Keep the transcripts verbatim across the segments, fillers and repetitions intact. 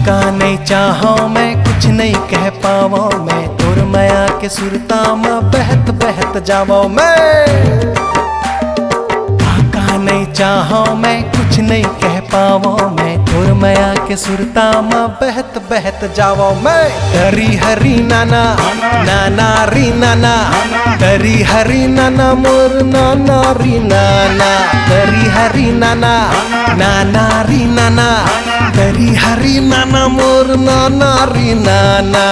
काका नहीं चाहो मैं कुछ नहीं कह पावो मैं, तोर माया के सुरता में बहत बहत जावो मैं। काका नहीं चाहो मैं कुछ नहीं कह पावो मैं, तोर माया के सुरता में बहत बहत जावो मैं। हरी हरी नाना नाना री नाना, हरी हरी नाना मोर नाना री नाना, हरी हरी नाना नाना री नाना, हरी हरी नाना मोर नाना री नाना।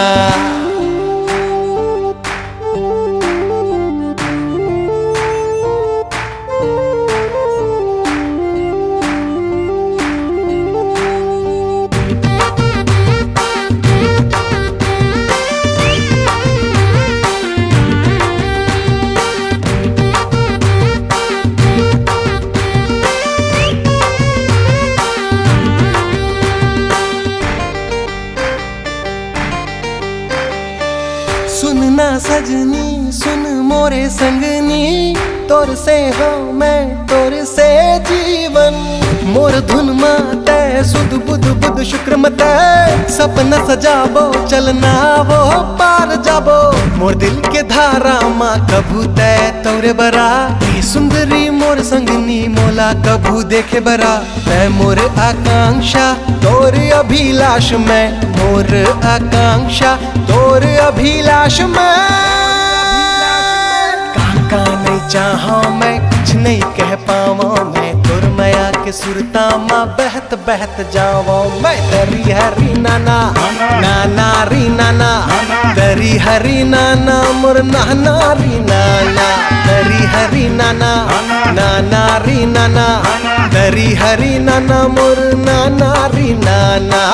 सुनना सजनी सुन मोरे संगनी, तोर से हो मैं तोर से जीवन। मोर धुन माते सुध बुध बुध शुक्र मते, सपना सजाबो चलना वो पार जाबो। मोर दिल के धारा माँ कभू तय तोरे बरा, ये सुंदरी मोर संगनी मोला कभू देखे बरा। तय मोर आकांक्षा तोर अभिलाष में, मोर आकांक्षा तोर अभिलाष में। काका नहीं चाहो मैं कुछ नहीं कह पावो मैं, तोर माया के सुरता माँ बहत बहत जावो मैं। तरी हरी नाना नाना री नाना, तरी हरी नाना मोर नाना री नाना, तरी हरी नाना नाना री नाना, तरी हरी नाना मोर नाना री नाना।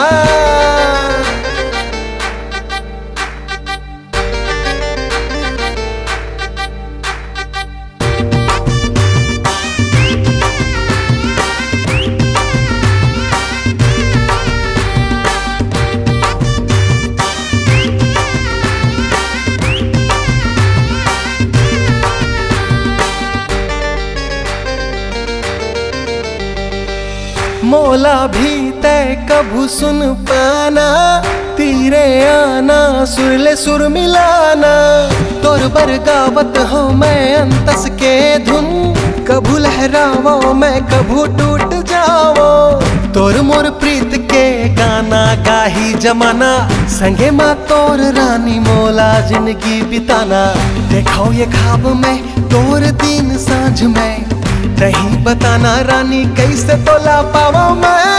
मोला भी तय कभू सुन पाना, तीरे आना सुर सुर मिलाना। तोर बर गावत हो मैं अंतस के धुन, कभू लहरावो मैं कभू टूट जावो। तोर मोर प्रीत के गाना गाही जमाना, संगे माँ तोर रानी मोला जिंदगी बिताना। देखो ये ख्वाब में तोर दिन सांझ में, नहीं बताना रानी कैसे तोला पावो मैं।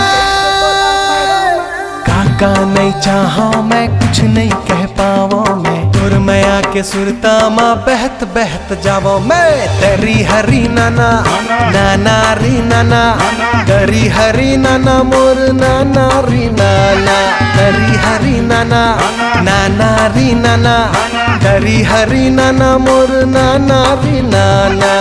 काका नहीं चाहो मैं कुछ नहीं कह पावो मैं, तोर माया के सुरता माँ बहत बहत जावो मैं। तरी हरी नाना नाना री नाना, तरी हरी नाना मोर नाना री नाना, तरी हरी नाना नाना री नाना, तरी हरी नाना मोर नाना री नाना।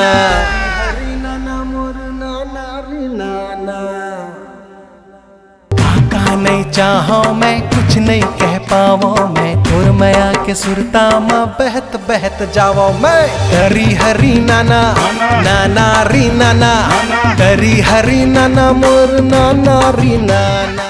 काका नहीं चाहो मैं कुछ नहीं कह पावो मैं, तोर माया के सुरता माँ बहत बहत जावो मैं। तरी हरी नाना नाना री नाना, तरी हरी नाना मोर नाना री नाना।